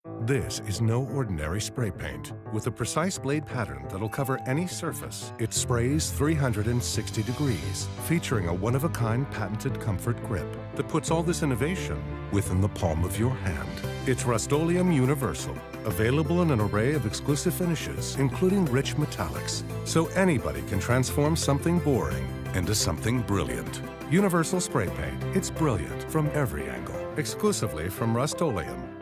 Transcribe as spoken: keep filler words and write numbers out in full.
This is no ordinary spray paint. With a precise blade pattern that'll cover any surface, it sprays three hundred sixty degrees, featuring a one-of-a-kind patented comfort grip that puts all this innovation within the palm of your hand. It's Rust-Oleum Universal, available in an array of exclusive finishes, including rich metallics, so anybody can transform something boring into something brilliant. Universal Spray Paint. It's brilliant from every angle. Exclusively from Rust-Oleum.